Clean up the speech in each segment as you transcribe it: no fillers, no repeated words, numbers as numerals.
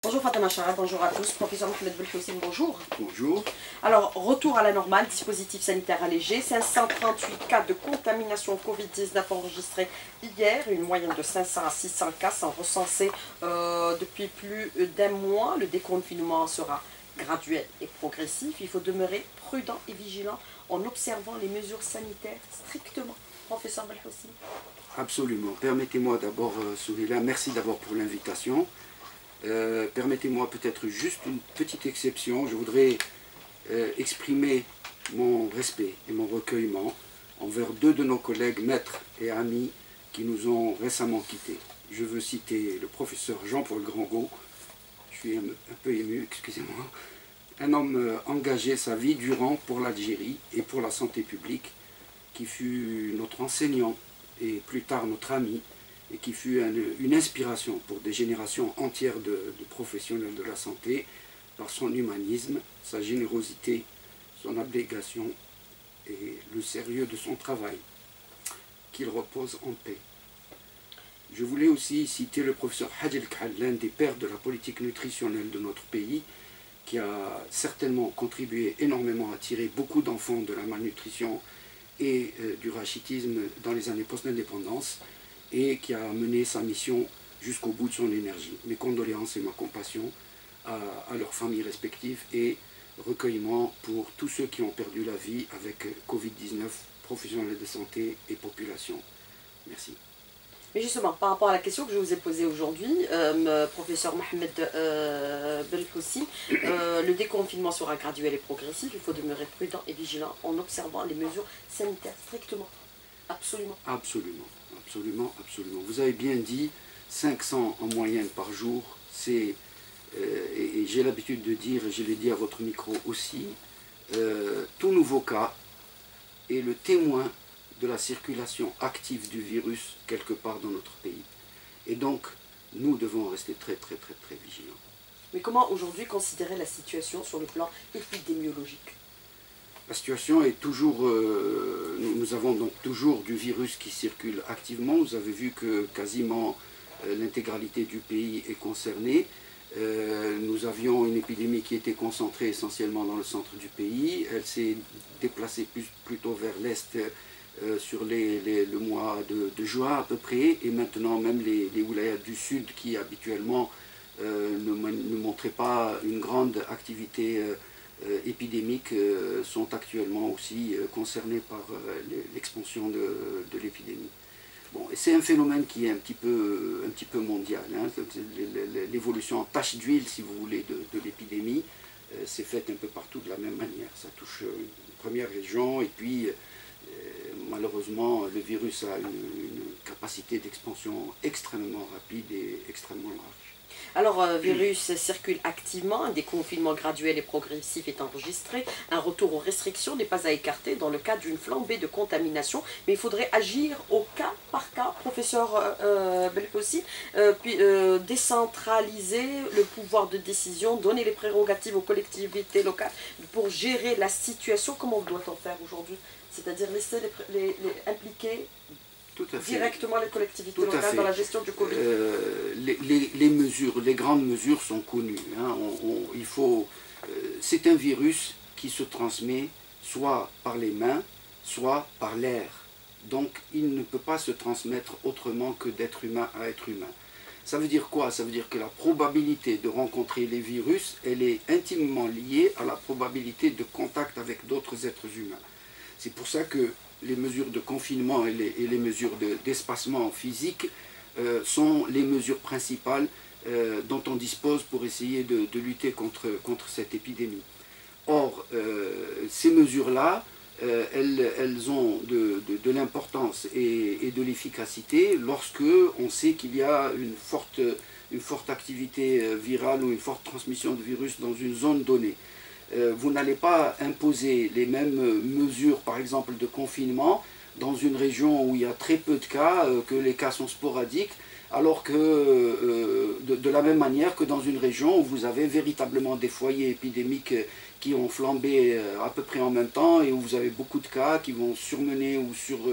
Bonjour Fatema Chara, bonjour à tous. Professeur Mohamed Belhoussine, bonjour. Bonjour. Alors, retour à la normale, dispositif sanitaire allégé, 538 cas de contamination Covid-19 enregistrés hier, une moyenne de 500 à 600 cas sont recensés depuis plus d'un mois. Le déconfinement sera graduel et progressif. Il faut demeurer prudent et vigilant en observant les mesures sanitaires strictement. Professeur Belhoussine. Absolument. Permettez-moi d'abord, Souhila, merci d'abord pour l'invitation. Permettez-moi peut-être juste une petite exception. Je voudrais exprimer mon respect et mon recueillement envers deux de nos collègues, maîtres et amis, qui nous ont récemment quittés. Je veux citer le professeur Jean-Paul Grangot, je suis un peu ému, excusez-moi, un homme engagé sa vie durant pour l'Algérie et pour la santé publique, qui fut notre enseignant et plus tard notre ami, et qui fut une inspiration pour des générations entières de professionnels de la santé par son humanisme, sa générosité, son abnégation et le sérieux de son travail. Qu'il repose en paix. Je voulais aussi citer le professeur Hadi El-Khal, l'un des pères de la politique nutritionnelle de notre pays, qui a certainement contribué énormément à tirer beaucoup d'enfants de la malnutrition et du rachitisme dans les années post-indépendance, et qui a mené sa mission jusqu'au bout de son énergie. Mes condoléances et ma compassion à leurs familles respectives et recueillement pour tous ceux qui ont perdu la vie avec Covid-19, professionnels de santé et population. Merci. Mais justement, par rapport à la question que je vous ai posée aujourd'hui, professeur Mohamed Belhoussine, le déconfinement sera graduel et progressif. Il faut demeurer prudent et vigilant en observant les mesures sanitaires strictement. Absolument. Absolument, absolument, absolument. Vous avez bien dit, 500 en moyenne par jour, c'est, et j'ai l'habitude de dire, et je l'ai dit à votre micro aussi, tout nouveau cas est le témoin de la circulation active du virus quelque part dans notre pays. Et donc, nous devons rester très, très, très, très vigilants. Mais comment aujourd'hui considérer la situation sur le plan épidémiologique ? La situation est toujours, nous avons donc toujours du virus qui circule activement. Vous avez vu que quasiment l'intégralité du pays est concernée. Nous avions une épidémie qui était concentrée essentiellement dans le centre du pays. Elle s'est déplacée plutôt vers l'est sur le mois de juin à peu près. Et maintenant même les wilayas du sud qui habituellement ne montraient pas une grande activité épidémiques sont actuellement aussi concernés par l'expansion de l'épidémie. Bon, et c'est un phénomène qui est un petit peu mondial. Hein. L'évolution en tache d'huile, si vous voulez, de l'épidémie s'est faite un peu partout de la même manière. Ça touche une première région et puis malheureusement le virus a une capacité d'expansion extrêmement rapide et extrêmement large. Alors, virus circule activement, un déconfinement graduel et progressif est enregistré, un retour aux restrictions n'est pas à écarter dans le cas d'une flambée de contamination, mais il faudrait agir au cas par cas, professeur Belhoussine, puis décentraliser le pouvoir de décision, donner les prérogatives aux collectivités locales pour gérer la situation. Comment doit-on faire aujourd'hui? C'est-à-dire laisser impliquer directement les collectivités locales dans la gestion du Covid. Les grandes mesures sont connues. Hein. C'est un virus qui se transmet soit par les mains, soit par l'air. Donc il ne peut pas se transmettre autrement que d'être humain à être humain. Ça veut dire quoi? Ça veut dire que la probabilité de rencontrer les virus, elle est intimement liée à la probabilité de contact avec d'autres êtres humains. C'est pour ça que les mesures de confinement et les mesures d'espacement physique sont les mesures principales dont on dispose pour essayer de lutter contre cette épidémie. Or, ces mesures-là, elles ont de l'importance et de l'efficacité lorsque on sait qu'il y a une forte activité virale ou une forte transmission de virus dans une zone donnée. Vous n'allez pas imposer les mêmes mesures, par exemple, de confinement dans une région où il y a très peu de cas, que les cas sont sporadiques, alors que de la même manière que dans une région où vous avez véritablement des foyers épidémiques qui ont flambé à peu près en même temps et où vous avez beaucoup de cas qui vont surmener ou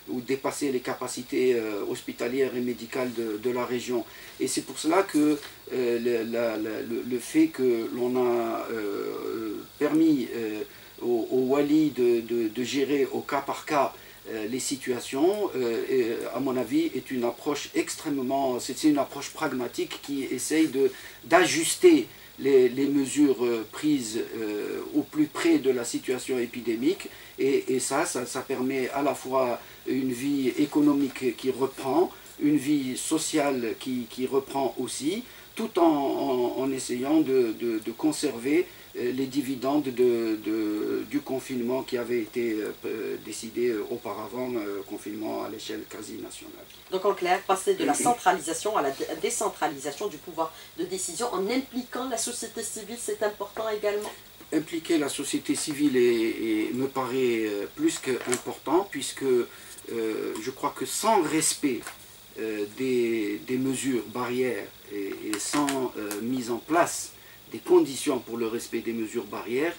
ou dépasser les capacités hospitalières et médicales de la région. Et c'est pour cela que le fait que l'on a permis au Wali de gérer au cas par cas les situations, à mon avis, est une approche extrêmement, c'est une approche pragmatique qui essaye d'ajuster les mesures prises au plus près de la situation épidémique, et ça permet à la fois une vie économique qui reprend, une vie sociale qui reprend aussi, tout en essayant de conserver les dividendes du confinement qui avait été décidé auparavant, confinement à l'échelle quasi nationale. Donc en clair, passer de la centralisation à la décentralisation du pouvoir de décision en impliquant la société civile, c'est important également. Impliquer la société civile me paraît plus qu'important, puisque je crois que sans respect des mesures barrières et sans mise en place des conditions pour le respect des mesures barrières,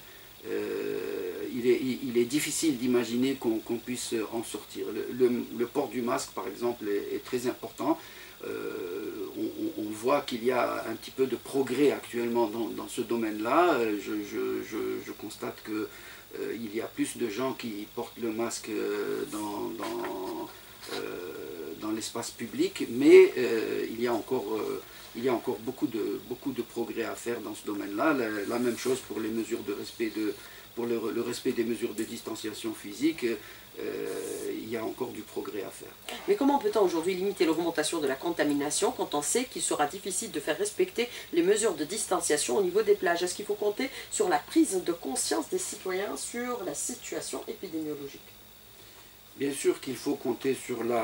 il est difficile d'imaginer qu'on puisse en sortir. Le port du masque, par exemple, est très important. On voit qu'il y a un petit peu de progrès actuellement dans ce domaine-là. Je constate qu'il y a plus de gens qui portent le masque dans l'espace public, mais il y a encore beaucoup de progrès à faire dans ce domaine-là. La même chose pour les mesures de respect pour le respect des mesures de distanciation physique. Il y a encore du progrès à faire. Mais comment peut-on aujourd'hui limiter l'augmentation de la contamination quand on sait qu'il sera difficile de faire respecter les mesures de distanciation au niveau des plages? Est-ce qu'il faut compter sur la prise de conscience des citoyens sur la situation épidémiologique? Bien sûr qu'il faut compter sur la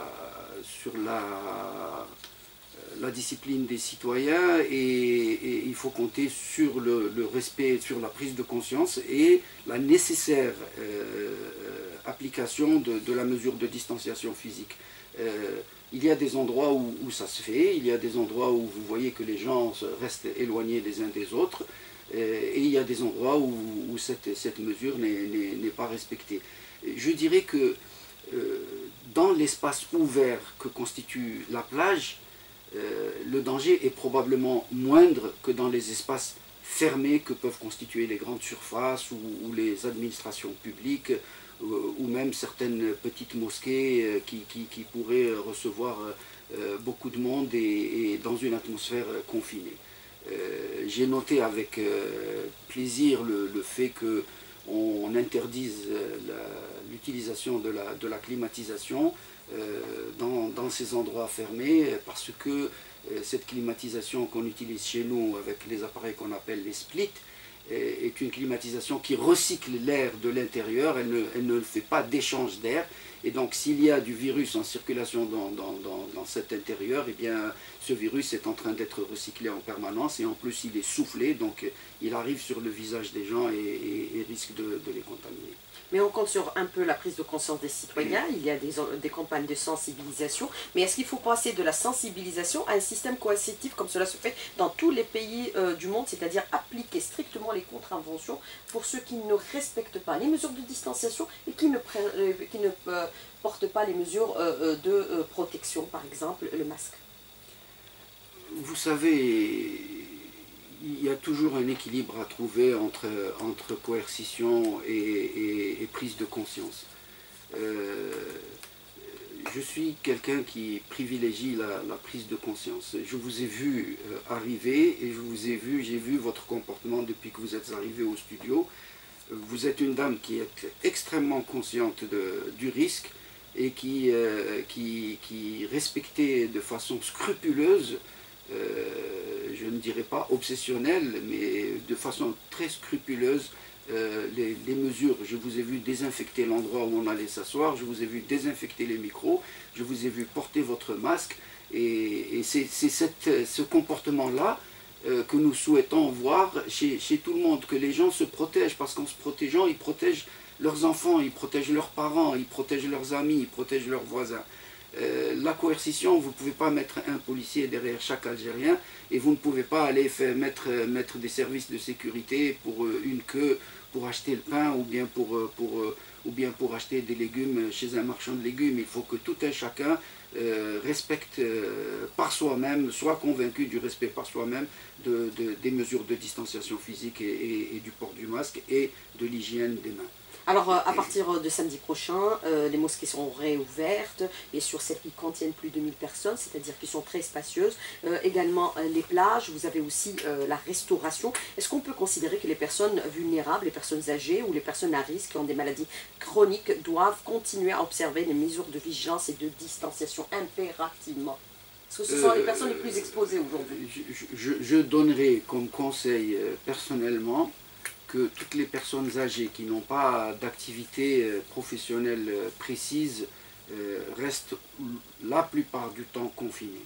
discipline des citoyens, et il faut compter sur le respect, sur la prise de conscience et la nécessaire application de la mesure de distanciation physique. Il y a des endroits où ça se fait, il y a des endroits où vous voyez que les gens restent éloignés les uns des autres, et il y a des endroits où cette mesure n'est pas respectée. Je dirais que dans l'espace ouvert que constitue la plage, le danger est probablement moindre que dans les espaces fermés que peuvent constituer les grandes surfaces ou les administrations publiques, ou même certaines petites mosquées qui pourraient recevoir beaucoup de monde et dans une atmosphère confinée. J'ai noté avec plaisir le fait qu'on interdise l'utilisation de la climatisation dans ces endroits fermés, parce que cette climatisation qu'on utilise chez nous avec les appareils qu'on appelle les splits est une climatisation qui recycle l'air de l'intérieur, elle ne fait pas d'échange d'air, et donc s'il y a du virus en circulation dans cet intérieur, eh bien ce virus est en train d'être recyclé en permanence, et en plus il est soufflé, donc il arrive sur le visage des gens et risque de les contaminer. Mais on compte sur un peu la prise de conscience des citoyens, il y a des campagnes de sensibilisation, mais est-ce qu'il faut passer de la sensibilisation à un système coercitif comme cela se fait dans tous les pays du monde, c'est-à-dire appliquer strictement les contraventions pour ceux qui ne respectent pas les mesures de distanciation et qui ne portent pas les mesures de protection, par exemple le masque? Vous savez, il y a toujours un équilibre à trouver entre coercition et prise de conscience. Je suis quelqu'un qui privilégie la prise de conscience. Je vous ai vu arriver et j'ai vu votre comportement depuis que vous êtes arrivé au studio. Vous êtes une dame qui est extrêmement consciente du risque et qui respectait de façon scrupuleuse, je ne dirais pas obsessionnelle, mais de façon très scrupuleuse, les mesures. Je vous ai vu désinfecter l'endroit où on allait s'asseoir, je vous ai vu désinfecter les micros, je vous ai vu porter votre masque, et c'est ce comportement-là que nous souhaitons voir chez tout le monde, que les gens se protègent, parce qu'en se protégeant, ils protègent leurs enfants, ils protègent leurs parents, ils protègent leurs amis, ils protègent leurs voisins. La coercition, vous ne pouvez pas mettre un policier derrière chaque Algérien, et vous ne pouvez pas aller mettre des services de sécurité pour une queue, pour acheter le pain, ou bien pour ou bien pour acheter des légumes chez un marchand de légumes. Il faut que tout un chacun respecte par soi-même, soit convaincu du respect par soi-même des mesures de distanciation physique et du port du masque et de l'hygiène des mains. Alors, à partir de samedi prochain, les mosquées seront réouvertes, bien sûr celles qui contiennent plus de 1000 personnes, c'est-à-dire qui sont très spacieuses. Également les plages, vous avez aussi la restauration. Est-ce qu'on peut considérer que les personnes vulnérables, les personnes âgées ou les personnes à risque qui ont des maladies chroniques doivent continuer à observer les mesures de vigilance et de distanciation impérativement? Parce que ce sont les personnes les plus exposées aujourd'hui. Je donnerai comme conseil personnellement que toutes les personnes âgées qui n'ont pas d'activité professionnelle précise restent la plupart du temps confinées.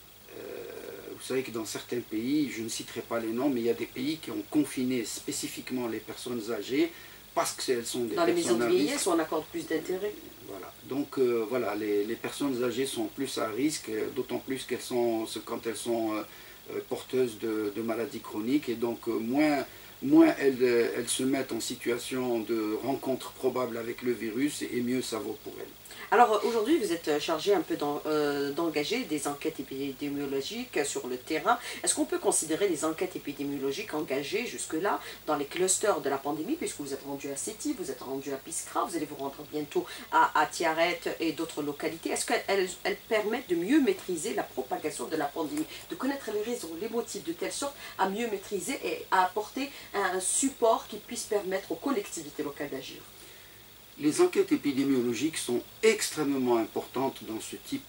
Vous savez que dans certains pays, je ne citerai pas les noms, mais il y a des pays qui ont confiné spécifiquement les personnes âgées parce qu'elles sont des personnes à risque. Dans les maisons de vieillesse, on accorde plus d'intérêt. Voilà. Donc voilà, les personnes âgées sont plus à risque, d'autant plus qu'elles sont, quand elles sont porteuses de maladies chroniques, et donc moins elles se mettent en situation de rencontre probable avec le virus, et mieux ça vaut pour elles. Alors aujourd'hui, vous êtes chargé un peu d'engager des enquêtes épidémiologiques sur le terrain. Est-ce qu'on peut considérer les enquêtes épidémiologiques engagées jusque-là dans les clusters de la pandémie, puisque vous êtes rendu à Sétif, vous êtes rendu à Biskra, vous allez vous rendre bientôt à Tiaret et d'autres localités. Est-ce qu'elles permettent de mieux maîtriser la propagation de la pandémie, de connaître les raisons, les motifs, de telle sorte à mieux maîtriser et à apporter un support qui puisse permettre aux collectivités locales d'agir? Les enquêtes épidémiologiques sont extrêmement importantes dans ce type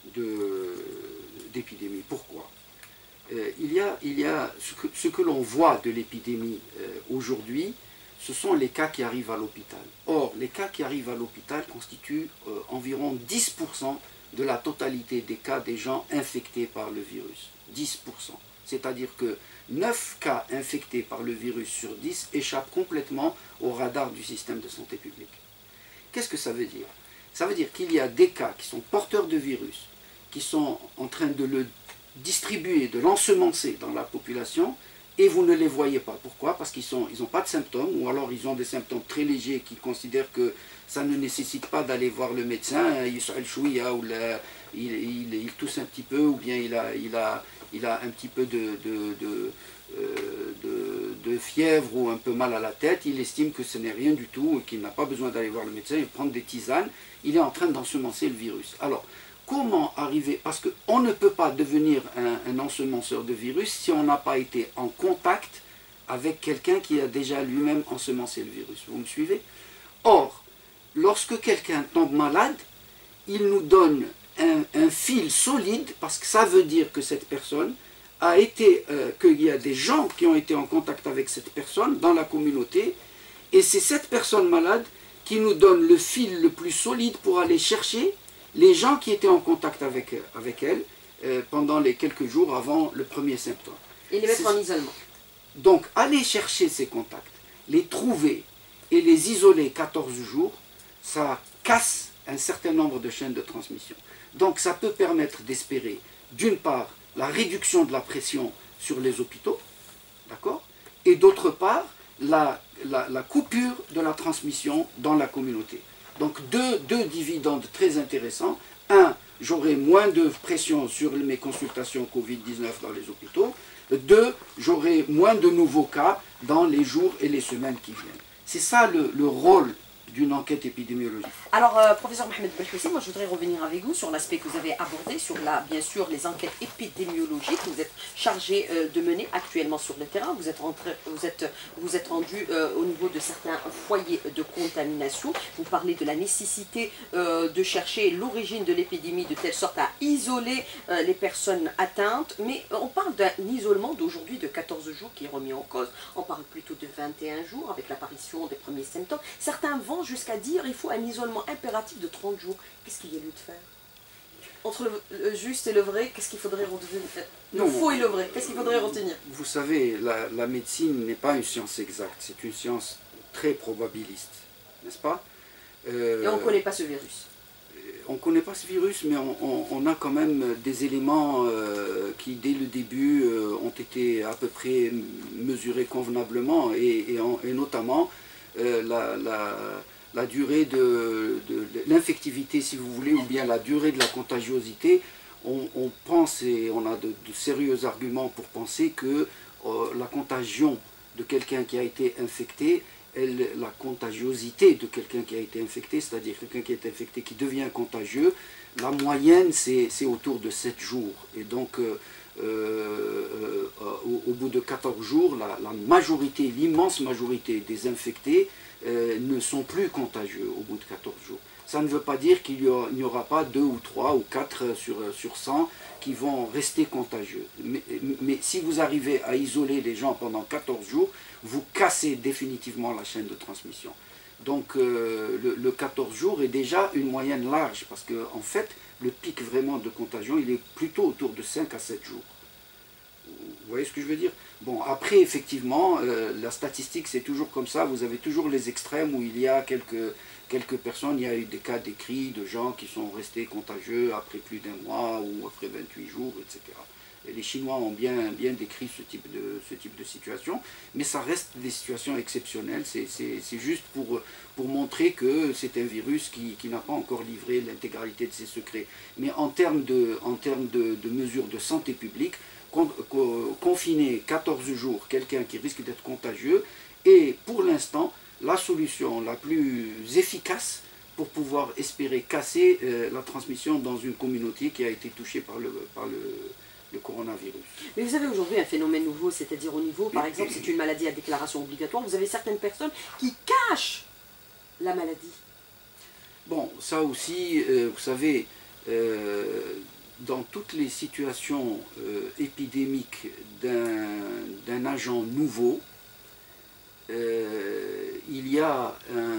d'épidémie. Pourquoi? Il y a ce que l'on voit de l'épidémie aujourd'hui, ce sont les cas qui arrivent à l'hôpital. Or, les cas qui arrivent à l'hôpital constituent environ 10% de la totalité des cas des gens infectés par le virus. 10%. C'est-à-dire que 9 cas infectés par le virus sur 10 échappent complètement au radar du système de santé publique. Qu'est-ce que ça veut dire? Ça veut dire qu'il y a des cas qui sont porteurs de virus, qui sont en train de le distribuer, de l'ensemencer dans la population, et vous ne les voyez pas. Pourquoi? Parce qu'ils n'ont pas de symptômes, ou alors ils ont des symptômes très légers qui considèrent que ça ne nécessite pas d'aller voir le médecin, il tousse un petit peu, ou bien il a un petit peu de fièvre ou un peu mal à la tête, il estime que ce n'est rien du tout et qu'il n'a pas besoin d'aller voir le médecin, il prend des tisanes, il est en train d'ensemencer le virus. Alors, comment arriver? Parce qu'on ne peut pas devenir un ensemenceur de virus si on n'a pas été en contact avec quelqu'un qui a déjà lui-même ensemencé le virus. Vous me suivez? Or, lorsque quelqu'un tombe malade, il nous donne un fil solide, parce que ça veut dire que cette personne qu'il y a des gens qui ont été en contact avec cette personne dans la communauté, et c'est cette personne malade qui nous donne le fil le plus solide pour aller chercher les gens qui étaient en contact avec elle pendant les quelques jours avant le premier symptôme. Et les mettre en isolement. Donc, aller chercher ces contacts, les trouver et les isoler 14 jours, ça casse un certain nombre de chaînes de transmission. Donc, ça peut permettre d'espérer, d'une part, la réduction de la pression sur les hôpitaux, d'accord, et d'autre part, la coupure de la transmission dans la communauté. Donc deux dividendes très intéressants. Un, j'aurai moins de pression sur mes consultations Covid-19 dans les hôpitaux. Deux, j'aurai moins de nouveaux cas dans les jours et les semaines qui viennent. C'est ça le rôle d'une enquête épidémiologique. Alors, professeur Mohamed Belkacem, moi je voudrais revenir avec vous sur l'aspect que vous avez abordé, sur bien sûr les enquêtes épidémiologiques que vous êtes chargé de mener actuellement sur le terrain. Vous êtes rendu au niveau de certains foyers de contamination. Vous parlez de la nécessité de chercher l'origine de l'épidémie de telle sorte à isoler les personnes atteintes. Mais on parle d'un isolement d'aujourd'hui de 14 jours qui est remis en cause. On parle plutôt de 21 jours avec l'apparition des premiers symptômes. Certains vont jusqu'à dire qu'il faut un isolement impératif de 30 jours. Qu'est-ce qu'il y a lieu de faire? Entre le juste et le vrai, qu'est-ce qu'il faudrait retenir? Le faux et le vrai, qu'est-ce qu'il faudrait retenir? Vous savez, la médecine n'est pas une science exacte, c'est une science très probabiliste, n'est-ce pas? Et on ne connaît pas ce virus. On ne connaît pas ce virus, mais on a quand même des éléments qui, dès le début, ont été à peu près mesurés convenablement, et notamment durée de l'infectivité, si vous voulez, ou bien la durée de la contagiosité, on pense, et on a de sérieux arguments pour penser que la contagion de quelqu'un qui a été infecté, la contagiosité de quelqu'un qui a été infecté, c'est-à-dire quelqu'un qui est infecté qui devient contagieux, la moyenne c'est autour de 7 jours. Et donc au bout de 14 jours, la majorité, l'immense majorité des infectés ne sont plus contagieux au bout de 14 jours. Ça ne veut pas dire qu'il n'y aura pas 2 ou 3 ou 4 sur 100 qui vont rester contagieux. Mais si vous arrivez à isoler les gens pendant 14 jours, vous cassez définitivement la chaîne de transmission. Donc le 14 jours est déjà une moyenne large, parce qu'en fait, le pic vraiment de contagion, il est plutôt autour de 5 à 7 jours. Vous voyez ce que je veux dire? Bon, après, effectivement, la statistique, c'est toujours comme ça. Vous avez toujours les extrêmes où il y a quelques personnes, il y a eu des cas décrits de gens qui sont restés contagieux après plus d'un mois ou après 28 jours, etc. Et les Chinois ont bien décrit ce type de situation, mais ça reste des situations exceptionnelles. C'est juste pour montrer que c'est un virus qui n'a pas encore livré l'intégralité de ses secrets. Mais en termes de mesures de santé publique, confiner 14 jours quelqu'un qui risque d'être contagieux est pour l'instant la solution la plus efficace pour pouvoir espérer casser la transmission dans une communauté qui a été touchée par le coronavirus. Mais vous avez aujourd'hui un phénomène nouveau, c'est-à-dire au niveau, par exemple, c'est une maladie à déclaration obligatoire, vous avez certaines personnes qui cachent la maladie. Bon, ça aussi, vous savez, dans toutes les situations épidémiques d'un agent nouveau, il y a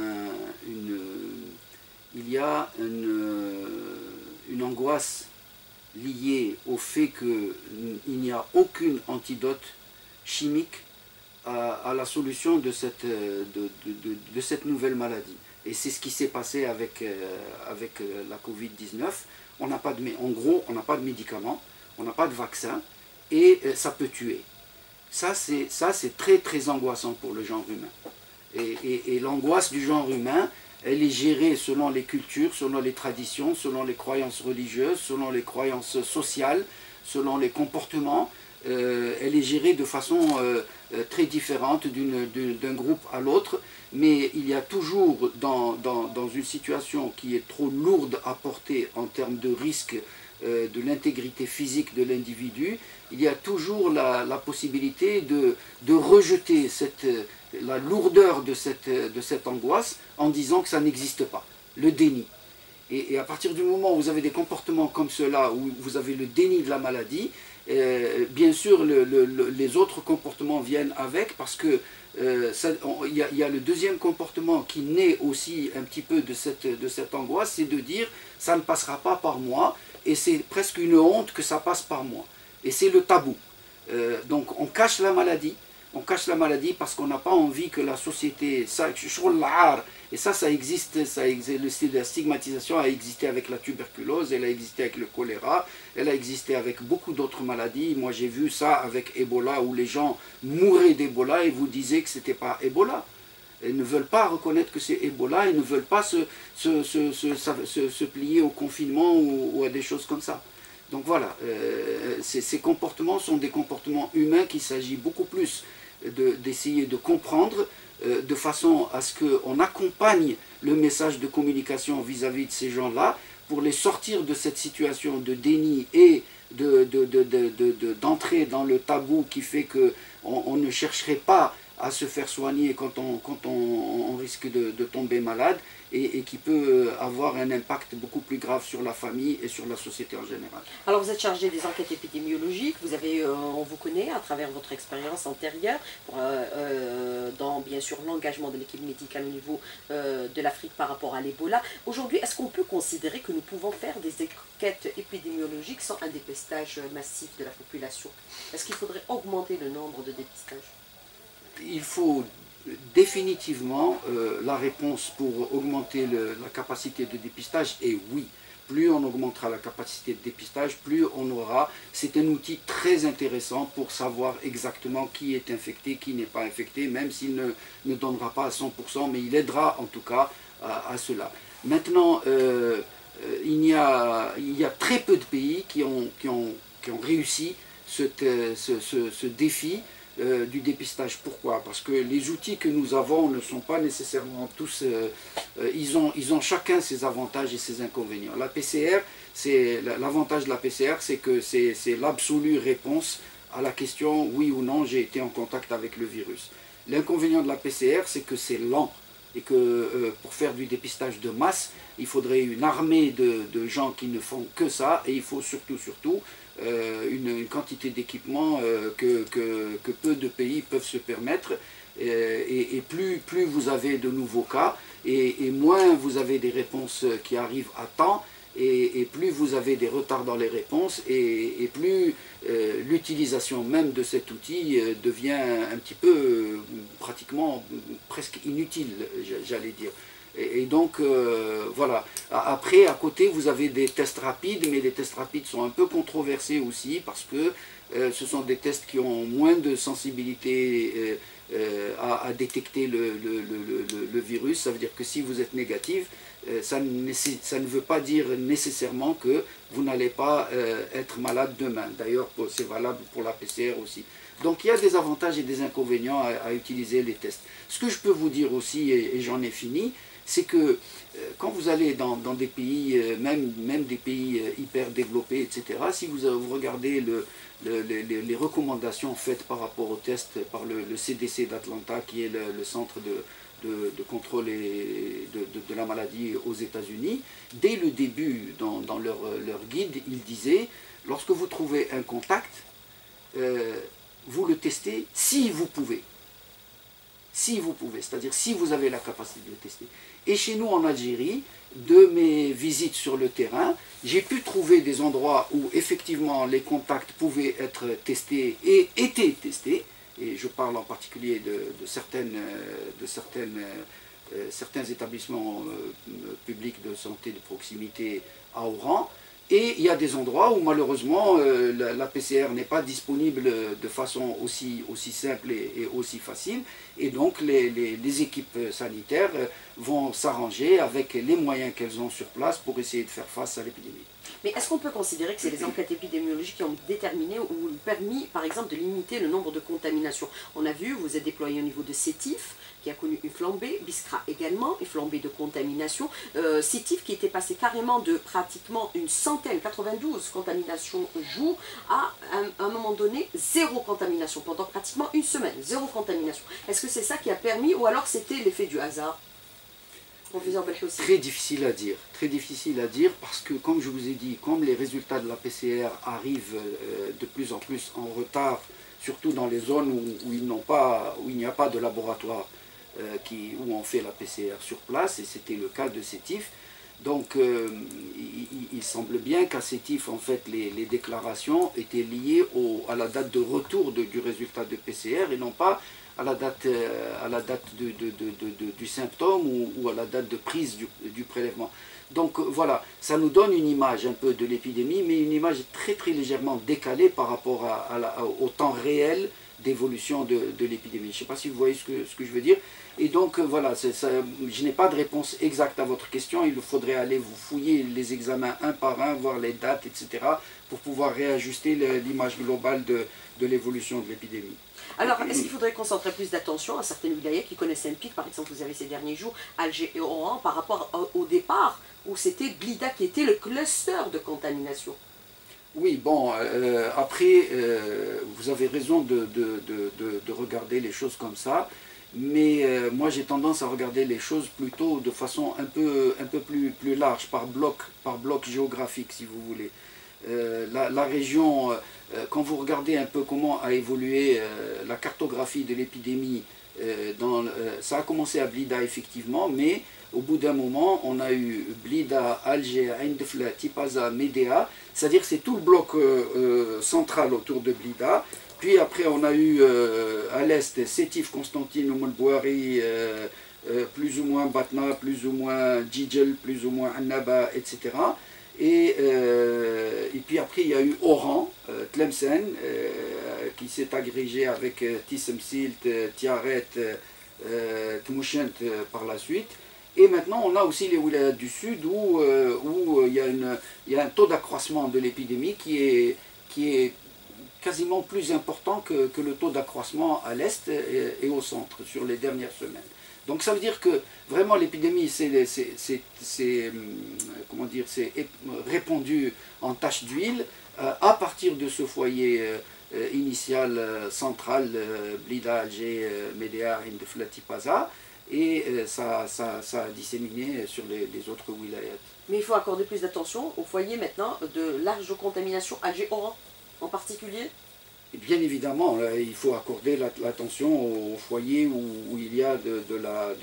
une angoisse liée au fait qu'il n'y a aucune antidote chimique à la solution de cette nouvelle maladie. Et c'est ce qui s'est passé avec la Covid-19. En gros, on n'a pas de médicaments, on n'a pas de vaccin, et ça peut tuer. Ça, c'est très très angoissant pour le genre humain. Et l'angoisse du genre humain, elle est gérée selon les cultures, selon les traditions, selon les croyances religieuses, selon les croyances sociales, selon les comportements. Elle est gérée de façon très différente d'un groupe à l'autre, mais il y a toujours dans une situation qui est trop lourde à porter en termes de risque de l'intégrité physique de l'individu, il y a toujours la possibilité de rejeter la lourdeur de cette angoisse en disant que ça n'existe pas, le déni. Et à partir du moment où vous avez des comportements comme cela, où vous avez le déni de la maladie, bien sûr les autres comportements viennent avec, parce que il y a le deuxième comportement qui naît aussi un petit peu de cette angoisse, c'est de dire ça ne passera pas par moi, et c'est presque une honte que ça passe par moi. Et c'est le tabou. Donc on cache la maladie. On cache la maladie parce qu'on n'a pas envie que la société... Et ça existe, la stigmatisation a existé avec la tuberculose, elle a existé avec le choléra, elle a existé avec beaucoup d'autres maladies. Moi j'ai vu ça avec Ebola, où les gens mouraient d'Ebola et vous disaient que ce n'était pas Ebola. Ils ne veulent pas reconnaître que c'est Ebola, ils ne veulent pas se plier au confinement ou à des choses comme ça. Donc voilà, ces comportements sont des comportements humains qu'il s'agit beaucoup plus d'essayer de comprendre, de façon à ce qu'on accompagne le message de communication vis-à-vis de ces gens-là, pour les sortir de cette situation de déni et d'entrer dans le tabou qui fait qu'on ne chercherait pas à se faire soigner quand on risque de tomber malade, et qui peut avoir un impact beaucoup plus grave sur la famille et sur la société en général. Alors vous êtes chargé des enquêtes épidémiologiques, on vous connaît à travers votre expérience antérieure, dans bien sûr l'engagement de l'équipe médicale au niveau de l'Afrique par rapport à l'Ebola. Aujourd'hui, est-ce qu'on peut considérer que nous pouvons faire des enquêtes épidémiologiques sans un dépistage massif de la population? Est-ce qu'il faudrait augmenter le nombre de dépistages? Il faut définitivement, la réponse pour augmenter la capacité de dépistage est oui. Plus on augmentera la capacité de dépistage, plus on aura... C'est un outil très intéressant pour savoir exactement qui est infecté, qui n'est pas infecté, même s'il ne donnera pas à 100%, mais il aidera en tout cas à cela. Maintenant, il y a très peu de pays qui ont réussi ce défi du dépistage. Pourquoi? Parce que les outils que nous avons ne sont pas nécessairement tous... ils ont chacun ses avantages et ses inconvénients. La PCR, l'avantage de la PCR, c'est que c'est l'absolue réponse à la question « oui ou non, j'ai été en contact avec le virus ». L'inconvénient de la PCR, c'est que c'est lent et que pour faire du dépistage de masse, il faudrait une armée de gens qui ne font que ça, et il faut surtout une quantité d'équipement que peu de pays peuvent se permettre. Et plus vous avez de nouveaux cas, et moins vous avez des réponses qui arrivent à temps, et plus vous avez des retards dans les réponses, et plus l'utilisation même de cet outil devient un petit peu, pratiquement, presque inutile, j'allais dire. Et donc, voilà. Après, à côté, vous avez des tests rapides, mais les tests rapides sont un peu controversés aussi, parce que ce sont des tests qui ont moins de sensibilité à détecter le virus. Ça veut dire que si vous êtes négatif, ça ne veut pas dire nécessairement que vous n'allez pas être malade demain. D'ailleurs, c'est valable pour la PCR aussi. Donc il y a des avantages et des inconvénients à utiliser les tests. Ce que je peux vous dire aussi, et j'en ai fini, c'est que quand vous allez dans des pays, même des pays hyper développés, etc., si vous regardez les recommandations faites par rapport aux tests par le CDC d'Atlanta, qui est le centre de contrôle de la maladie aux États-Unis, dès le début, dans leur guide, ils disaient, lorsque vous trouvez un contact, vous le testez si vous pouvez. Si vous pouvez, c'est-à-dire si vous avez la capacité de le tester. Et chez nous en Algérie, de mes visites sur le terrain, j'ai pu trouver des endroits où effectivement les contacts pouvaient être testés et étaient testés. Et je parle en particulier de certains établissements publics de santé de proximité à Oran. Et il y a des endroits où malheureusement la PCR n'est pas disponible de façon aussi simple et aussi facile. Et donc les équipes sanitaires vont s'arranger avec les moyens qu'elles ont sur place pour essayer de faire face à l'épidémie. Mais est-ce qu'on peut considérer que c'est les enquêtes épidémiologiques qui ont déterminé ou permis, par exemple, de limiter le nombre de contaminations? On a vu, vous êtes déployé au niveau de Sétif, qui a connu une flambée, Biskra également, une flambée de contamination. Sétif qui était passé carrément de pratiquement une centaine, 92 contaminations jour, à un moment donné, 0 contamination, pendant pratiquement une semaine, 0 contamination. Est-ce que c'est ça qui a permis, ou alors c'était l'effet du hasard? Très difficile à dire parce que, comme je vous ai dit, comme les résultats de la PCR arrivent de plus en plus en retard, surtout dans les zones où il n'y a pas de laboratoire où on fait la PCR sur place, et c'était le cas de Sétif. Donc il semble bien qu'à Sétif, en fait, les déclarations étaient liées à la date de retour du résultat de PCR et non pas à la date du symptôme ou à la date de prise du prélèvement. Donc voilà, ça nous donne une image un peu de l'épidémie, mais une image très légèrement décalée par rapport au temps réel d'évolution de l'épidémie. Je ne sais pas si vous voyez ce que je veux dire. Et donc voilà, je n'ai pas de réponse exacte à votre question. Il faudrait aller vous fouiller les examens un par un, voir les dates, etc., pour pouvoir réajuster l'image globale de l'évolution de l'épidémie. Alors, est-ce qu'il faudrait concentrer plus d'attention à certaines wilayas qui connaissent un pic? Par exemple, vous avez ces derniers jours Alger et Oran par rapport au départ, où c'était Blida qui était le cluster de contamination. Oui, bon, après, vous avez raison de regarder les choses comme ça, mais moi j'ai tendance à regarder les choses plutôt de façon un peu plus large, par bloc géographique, si vous voulez. La région, quand vous regardez un peu comment a évolué la cartographie de l'épidémie, ça a commencé à Blida effectivement, mais au bout d'un moment, on a eu Blida, Alger, Ain Defla, Tipaza, Médéa, c'est-à-dire c'est tout le bloc central autour de Blida. Puis après, on a eu à l'est Sétif, Constantine, Oumel-Bouari, plus ou moins Batna, plus ou moins Djidjel, plus ou moins Annaba, etc. Et puis après, il y a eu Oran, Tlemcen, qui s'est agrégé avec Tissemsilt, Tiaret, Tmouchent par la suite. Et maintenant, on a aussi les wilayas du sud où il y a un taux d'accroissement de l'épidémie qui est quasiment plus important que le taux d'accroissement à l'est et au centre sur les dernières semaines. Donc ça veut dire que vraiment l'épidémie c'est répandu en tache d'huile à partir de ce foyer initial central, Blida, Alger, Médéa, Hindeflati, Paza, et ça a disséminé sur les autres wilayas. Mais il faut accorder plus d'attention au foyer maintenant de large contamination Alger-Oran en particulier. Et bien évidemment, là, il faut accorder l'attention aux foyers où il y a de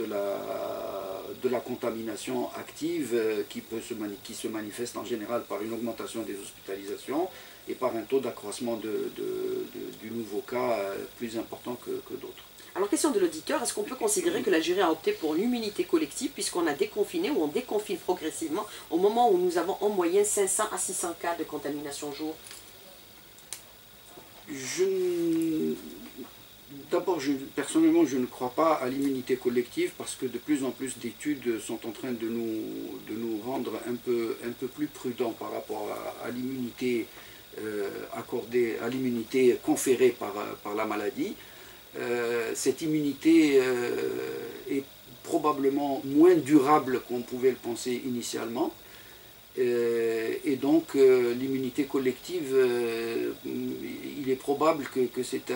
la contamination active qui se manifeste en général par une augmentation des hospitalisations et par un taux d'accroissement du nouveau cas plus important que d'autres. Alors, question de l'auditeur, est-ce qu'on peut considérer que l'Algérie a opté pour l'immunité collective puisqu'on a déconfiné ou on déconfine progressivement au moment où nous avons en moyenne 500 à 600 cas de contamination jour? D'abord, personnellement, je ne crois pas à l'immunité collective parce que de plus en plus d'études sont en train de nous rendre un peu plus prudents par rapport à l'immunité accordée, à l'immunité conférée par la maladie. Cette immunité est probablement moins durable qu'on pouvait le penser initialement. Et donc l'immunité collective, il est probable que c'est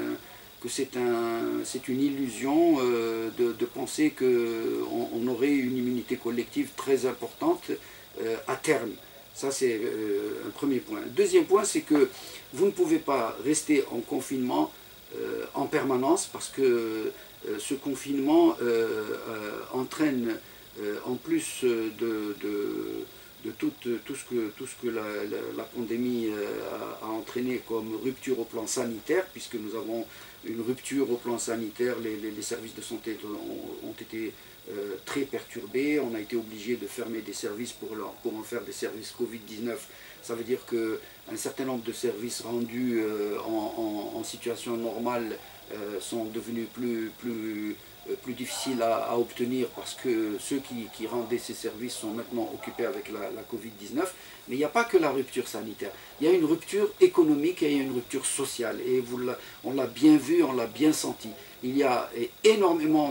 une illusion de penser qu'on aurait une immunité collective très importante à terme. Ça c'est un premier point. Deuxième point, c'est que vous ne pouvez pas rester en confinement en permanence parce que ce confinement entraîne en plus de tout ce que la pandémie a entraîné comme rupture au plan sanitaire, puisque nous avons une rupture au plan sanitaire, les services de santé ont été très perturbés, on a été obligé de fermer des services pour en faire des services Covid-19. Ça veut dire qu'un certain nombre de services rendus en situation normale sont devenus plus difficiles à obtenir parce que ceux qui rendaient ces services sont maintenant occupés avec la Covid-19. Mais il n'y a pas que la rupture sanitaire. Il y a une rupture économique et il y a une rupture sociale. Et on l'a bien vu, on l'a bien senti. Il y a énormément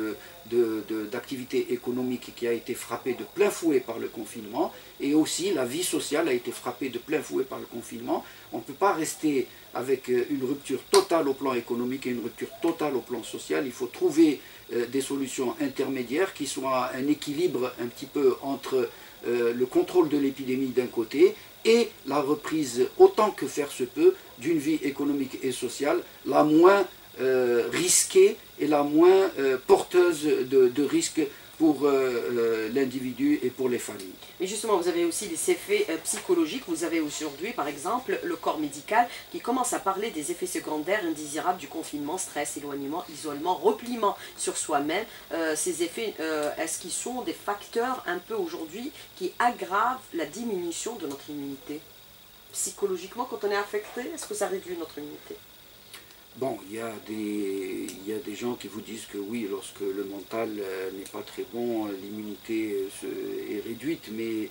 d'activités économiques qui a été frappée de plein fouet par le confinement, et aussi la vie sociale a été frappée de plein fouet par le confinement. On ne peut pas rester avec une rupture totale au plan économique et une rupture totale au plan social. Il faut trouver des solutions intermédiaires qui soient un équilibre un petit peu entre le contrôle de l'épidémie d'un côté et la reprise autant que faire se peut d'une vie économique et sociale la moins risquée et la moins porteuse de risques pour l'individu et pour les familles. Mais justement, vous avez aussi des effets psychologiques. Vous avez aujourd'hui, par exemple, le corps médical qui commence à parler des effets secondaires indésirables du confinement, stress, éloignement, isolement, repliement sur soi-même. Ces effets, est-ce qu'ils sont des facteurs un peu aujourd'hui qui aggravent la diminution de notre immunité? Psychologiquement, quand on est affecté, est-ce que ça réduit notre immunité? Bon, il y a des gens qui vous disent que oui, lorsque le mental n'est pas très bon, l'immunité est réduite, mais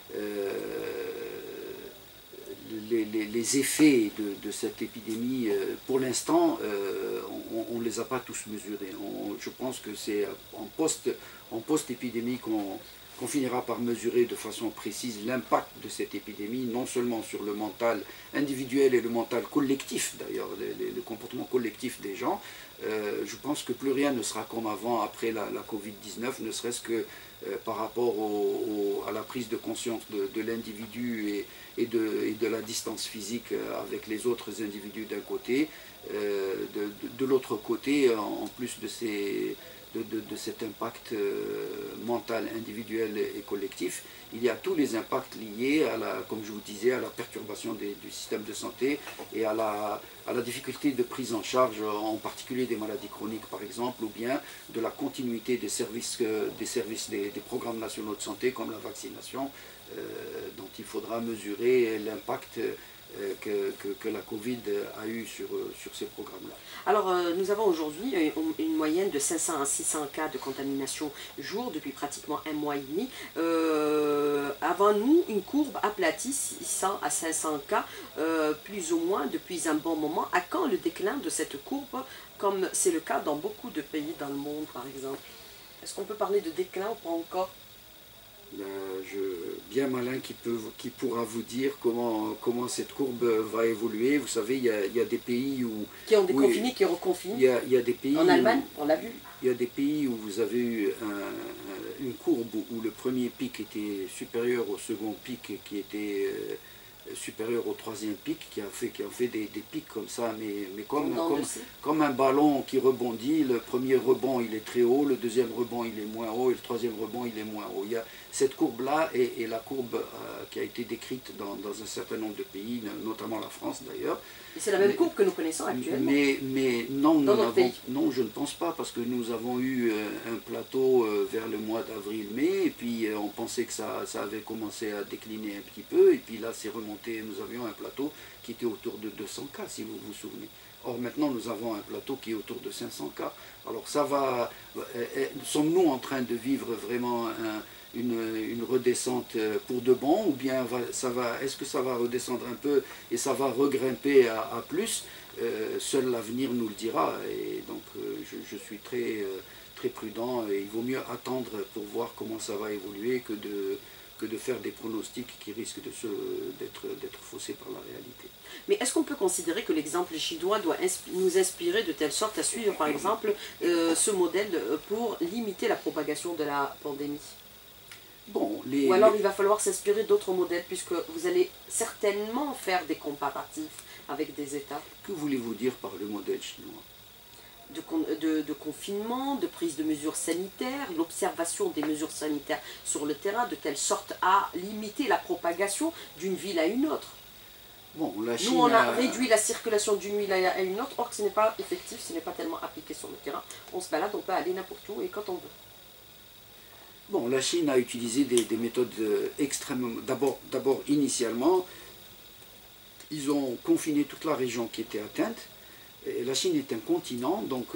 les effets de cette épidémie, pour l'instant, on ne les a pas tous mesurés. Je pense que c'est en post-épidémie qu'on finira par mesurer de façon précise l'impact de cette épidémie, non seulement sur le mental individuel et le mental collectif, d'ailleurs, le comportement collectif des gens. Je pense que plus rien ne sera comme avant après la Covid-19, ne serait-ce que par rapport à la prise de conscience de l'individu et de la distance physique avec les autres individus d'un côté. De l'autre côté, en plus de cet impact mental, individuel et collectif, il y a tous les impacts liés comme je vous disais, à la perturbation du système de santé et à la difficulté de prise en charge, en particulier des maladies chroniques par exemple, ou bien de la continuité des programmes nationaux de santé comme la vaccination, dont il faudra mesurer l'impact que la Covid a eu sur ces programmes-là. Alors, nous avons aujourd'hui une moyenne de 500 à 600 cas de contamination jour depuis pratiquement un mois et demi. Avons-nous une courbe aplatie, 600 à 500 cas, plus ou moins depuis un bon moment? À quand le déclin de cette courbe, comme c'est le cas dans beaucoup de pays dans le monde, par exemple? Est-ce qu'on peut parler de déclin ou pas encore? Bien malin qui pourra vous dire comment cette courbe va évoluer. Vous savez, il y a des pays où... Qui ont déconfiné, qui reconfinent. Il y a des pays en Allemagne, on l'a vu. Il y a des pays où vous avez eu une courbe où le premier pic était supérieur au second pic qui était supérieur au troisième pic, qui ont fait des pics comme ça, mais comme un ballon qui rebondit. Le premier rebond il est très haut, le deuxième rebond il est moins haut et le troisième rebond il est moins haut. Il y a cette courbe-là et la courbe qui a été décrite dans un certain nombre de pays, notamment la France d'ailleurs. Et c'est la même courbe que nous connaissons actuellement. Mais non, non, je ne pense pas, parce que nous avons eu un plateau vers le mois d'avril-mai, et puis on pensait que ça avait commencé à décliner un petit peu, et puis là c'est remonté, nous avions un plateau qui était autour de 200 cas, si vous vous souvenez. Or maintenant nous avons un plateau qui est autour de 500 cas. Alors ça va, sommes-nous en train de vivre vraiment une redescente pour de bon, ou bien est-ce que ça va redescendre un peu et ça va regrimper à plus? Seul l'avenir nous le dira, et donc je suis très prudent, et il vaut mieux attendre pour voir comment ça va évoluer que de faire des pronostics qui risquent d'être faussés par la réalité. Mais est-ce qu'on peut considérer que l'exemple chinois doit nous inspirer de telle sorte à suivre par exemple ce modèle pour limiter la propagation de la pandémie? Bon, ou alors il va falloir s'inspirer d'autres modèles, puisque vous allez certainement faire des comparatifs avec des États. Que voulez-vous dire par le modèle chinois? De confinement, de prise de mesures sanitaires, l'observation des mesures sanitaires sur le terrain, de telle sorte à limiter la propagation d'une ville à une autre. Bon, la Chine nous, on a réduit la circulation d'une ville à une autre, or que ce n'est pas effectif, ce n'est pas tellement appliqué sur le terrain. On se balade, on peut aller n'importe où et quand on veut. Bon, la Chine a utilisé des méthodes extrêmement... D'abord, initialement, ils ont confiné toute la région qui était atteinte. Et la Chine est un continent, donc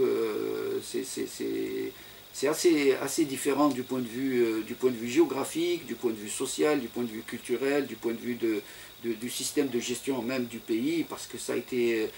c'est assez différent du point de vue géographique, du point de vue social, du point de vue culturel, du point de vue du système de gestion même du pays, parce que ça a été...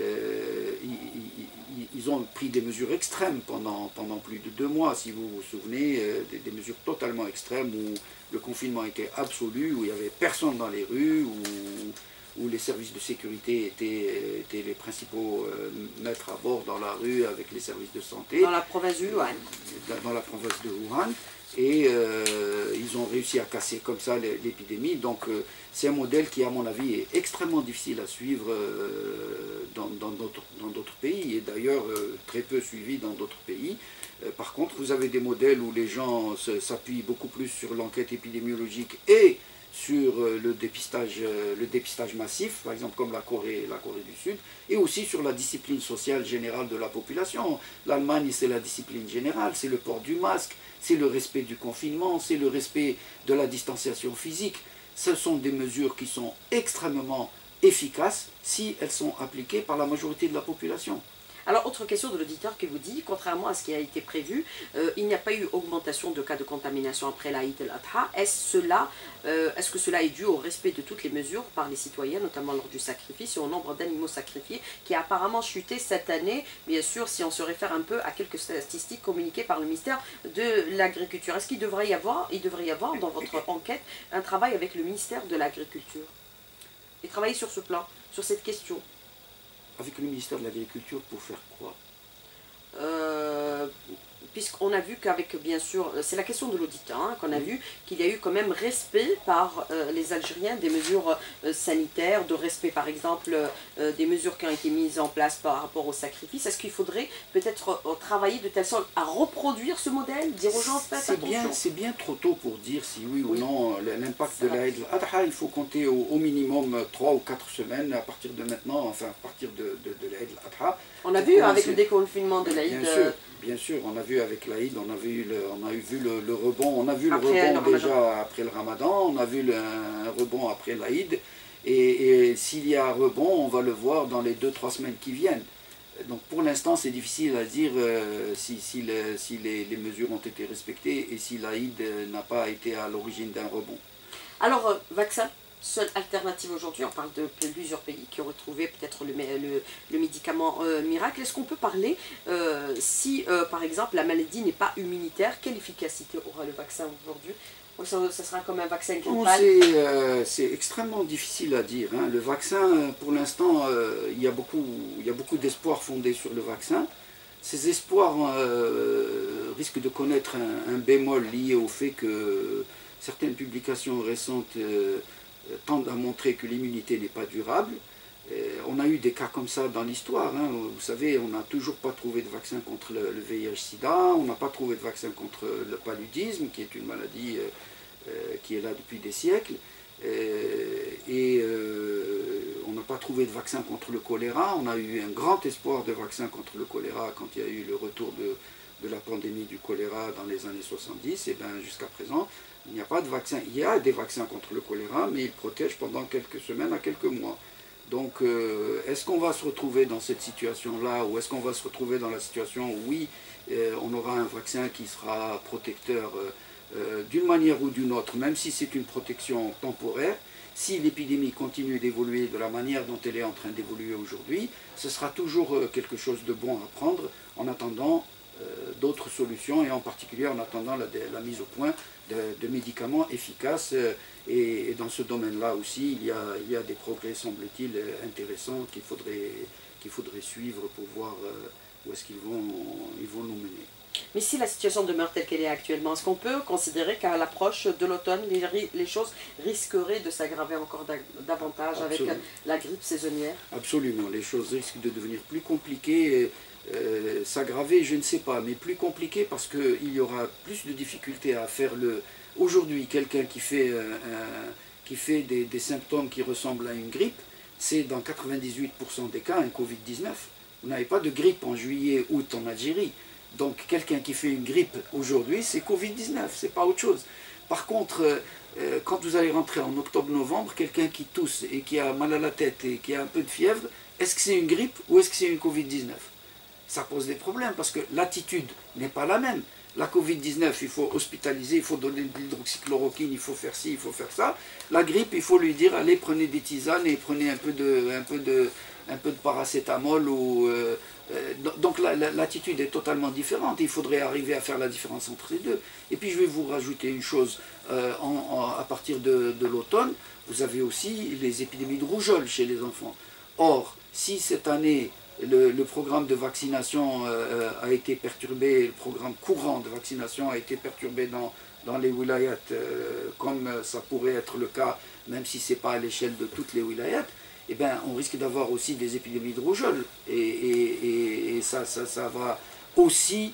ils ont pris des mesures extrêmes pendant plus de 2 mois, si vous vous souvenez, des mesures totalement extrêmes où le confinement était absolu, où il n'y avait personne dans les rues, où les services de sécurité étaient les principaux maîtres à bord dans la rue avec les services de santé. Dans la province de Wuhan. Dans la province de Wuhan. Et ils ont réussi à casser comme ça l'épidémie. Donc c'est un modèle qui, à mon avis, est extrêmement difficile à suivre dans d'autres pays, et d'ailleurs très peu suivi dans d'autres pays. Par contre, vous avez des modèles où les gens s'appuient beaucoup plus sur l'enquête épidémiologique et sur le dépistage massif, par exemple comme la Corée du Sud, et aussi sur la discipline sociale générale de la population. L'Allemagne, c'est la discipline générale, c'est le port du masque, c'est le respect du confinement, c'est le respect de la distanciation physique. Ce sont des mesures qui sont extrêmement efficaces si elles sont appliquées par la majorité de la population. Alors, autre question de l'auditeur qui vous dit, contrairement à ce qui a été prévu, il n'y a pas eu augmentation de cas de contamination après l'Aïd el-Adha. Est-ce que cela est dû au respect de toutes les mesures par les citoyens, notamment lors du sacrifice, et au nombre d'animaux sacrifiés, qui a apparemment chuté cette année, bien sûr, si on se réfère un peu à quelques statistiques communiquées par le ministère de l'Agriculture? Est-ce qu'il devrait y avoir dans votre enquête un travail avec le ministère de l'Agriculture et travailler sur ce plan, sur cette question? Avec le ministère de l'Agriculture, pour faire quoi? Puisqu'on a vu qu'avec, bien sûr, c'est la question de l'auditeur, hein, qu'on a vu qu'il y a eu quand même respect par les Algériens des mesures sanitaires, de respect par exemple des mesures qui ont été mises en place par rapport au sacrifice. Est-ce qu'il faudrait peut-être travailler de telle sorte à reproduire ce modèle, dire aux gens faites attention? C'est bien trop tôt pour dire si oui ou non l'impact de l'Aïd el-Adha. Il faut compter au minimum 3 ou 4 semaines à partir de maintenant, enfin à partir de l'Aïd el-Adha. On a vu avec le déconfinement de l'Aïd. Bien sûr, on a vu avec l'Aïd, on a vu le rebond, on a vu le rebond déjà après le Ramadan, on a vu un rebond après l'Aïd, Et s'il y a un rebond, on va le voir dans les 2-3 semaines qui viennent. Donc pour l'instant, c'est difficile à dire si les mesures ont été respectées et si l'Aïd n'a pas été à l'origine d'un rebond. Alors, vaccin, seule alternative aujourd'hui, on parle de plusieurs pays qui ont retrouvé peut-être le médicament miracle. Est-ce qu'on peut parler, si par exemple la maladie n'est pas immunitaire, quelle efficacité aura le vaccin aujourd'hui? Ça sera comme un vaccin grippal? C'est extrêmement difficile à dire. Hein. Le vaccin, pour l'instant, il y a beaucoup d'espoirs fondés sur le vaccin. Ces espoirs risquent de connaître un bémol lié au fait que certaines publications récentes tendent à montrer que l'immunité n'est pas durable. On a eu des cas comme ça dans l'histoire. Hein. Vous savez, on n'a toujours pas trouvé de vaccin contre le VIH-Sida, on n'a pas trouvé de vaccin contre le paludisme, qui est une maladie qui est là depuis des siècles. On n'a pas trouvé de vaccin contre le choléra. On a eu un grand espoir de vaccin contre le choléra quand il y a eu le retour de la pandémie du choléra dans les années 70. Et bien jusqu'à présent, il n'y a pas de vaccin. Il y a des vaccins contre le choléra, mais ils protègent pendant quelques semaines à quelques mois. Donc, est-ce qu'on va se retrouver dans cette situation-là, ou est-ce qu'on va se retrouver dans la situation où, oui, on aura un vaccin qui sera protecteur d'une manière ou d'une autre, même si c'est une protection temporaire. Si l'épidémie continue d'évoluer de la manière dont elle est en train d'évoluer aujourd'hui, ce sera toujours quelque chose de bon à prendre en attendant d'autres solutions, et en particulier en attendant la mise au point de médicaments efficaces. Et dans ce domaine-là aussi, il y a des progrès, semble-t-il, intéressants qu'il faudrait suivre pour voir où est-ce qu'ils vont nous mener. Mais si la situation demeure telle qu'elle est actuellement, est-ce qu'on peut considérer qu'à l'approche de l'automne, les choses risqueraient de s'aggraver encore davantage avec la grippe saisonnière? Absolument, les choses risquent de devenir plus compliquées. S'aggraver, je ne sais pas, mais plus compliquées parce qu'il y aura plus de difficultés à faire Aujourd'hui, quelqu'un qui fait des symptômes qui ressemblent à une grippe, c'est dans 98% des cas un Covid-19. Vous n'avez pas de grippe en juillet, août en Algérie. Donc quelqu'un qui fait une grippe aujourd'hui, c'est Covid-19, c'est pas autre chose. Par contre, quand vous allez rentrer en octobre-novembre, quelqu'un qui tousse et qui a mal à la tête et qui a un peu de fièvre, est-ce que c'est une grippe ou est-ce que c'est une Covid-19? Ça pose des problèmes parce que l'attitude n'est pas la même. La Covid-19, il faut hospitaliser, il faut donner de l'hydroxychloroquine, il faut faire ci, il faut faire ça. La grippe, il faut lui dire, allez, prenez des tisanes et prenez un peu de paracétamol. Donc l'attitude est totalement différente. Il faudrait arriver à faire la différence entre les deux. Et puis je vais vous rajouter une chose. À partir de l'automne, vous avez aussi les épidémies de rougeole chez les enfants. Or, si cette année, le programme de vaccination a été perturbé, le programme courant de vaccination a été perturbé dans les wilayats, comme ça pourrait être le cas, même si ce n'est pas à l'échelle de toutes les wilayats, eh bien, on risque d'avoir aussi des épidémies de rougeole. Et ça va aussi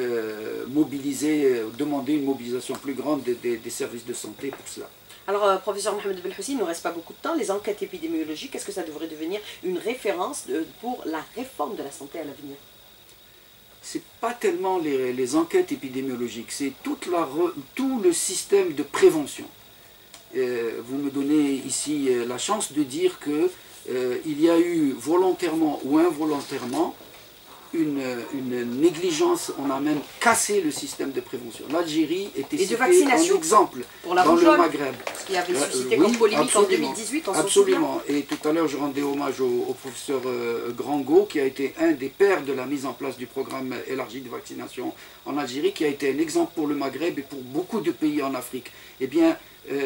demander une mobilisation plus grande des services de santé pour cela. Alors, professeur Mohamed Belhoussi, il ne nous reste pas beaucoup de temps. Les enquêtes épidémiologiques, est-ce que ça devrait devenir une référence pour la réforme de la santé à l'avenir? Ce n'est pas tellement les enquêtes épidémiologiques, c'est tout le système de prévention. Vous me donnez ici la chance de dire qu'il y a eu volontairement ou involontairement une négligence, on a même cassé le système de prévention. L'Algérie était citée en exemple dans le Maghreb. Ce qui avait suscité comme polémique en 2018, on s'en souvient. Absolument. Et tout à l'heure, je rendais hommage au professeur Grango, qui a été un des pères de la mise en place du programme élargi de vaccination en Algérie, qui a été un exemple pour le Maghreb et pour beaucoup de pays en Afrique. Eh bien,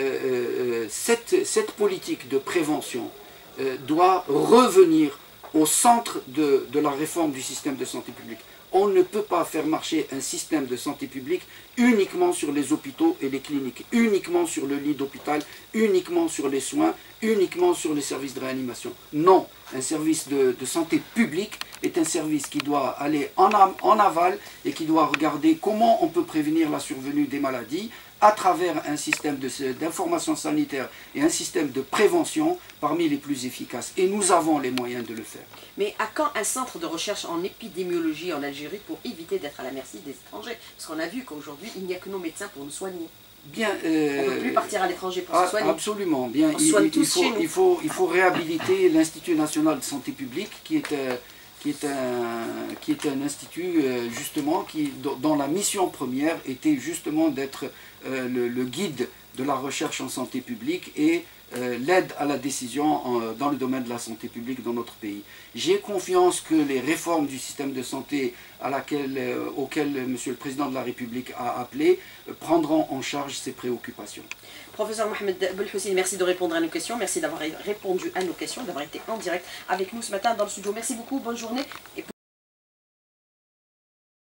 cette politique de prévention doit revenir au centre de la réforme du système de santé publique. On ne peut pas faire marcher un système de santé publique uniquement sur les hôpitaux et les cliniques, uniquement sur le lit d'hôpital, uniquement sur les soins, uniquement sur les services de réanimation. Non, un service de santé publique est un service qui doit aller en aval et qui doit regarder comment on peut prévenir la survenue des maladies à travers un système d'information sanitaire et un système de prévention parmi les plus efficaces. Et nous avons les moyens de le faire. Mais à quand un centre de recherche en épidémiologie en Algérie pour éviter d'être à la merci des étrangers? Parce qu'on a vu qu'aujourd'hui, il n'y a que nos médecins pour nous soigner. Bien, On ne peut plus partir à l'étranger pour se soigner. Absolument. Bien, On se soigne tous chez nous. Il faut réhabiliter l'Institut national de santé publique, qui est un institut justement dont la mission première était justement d'être le guide de la recherche en santé publique et l'aide à la décision dans le domaine de la santé publique dans notre pays. J'ai confiance que les réformes du système de santé auxquelles Monsieur le Président de la République a appelé prendront en charge ces préoccupations. Professeur Mohamed Belhousseini, merci de répondre à nos questions, merci d'avoir répondu à nos questions, d'avoir été en direct avec nous ce matin dans le studio. Merci beaucoup, bonne journée.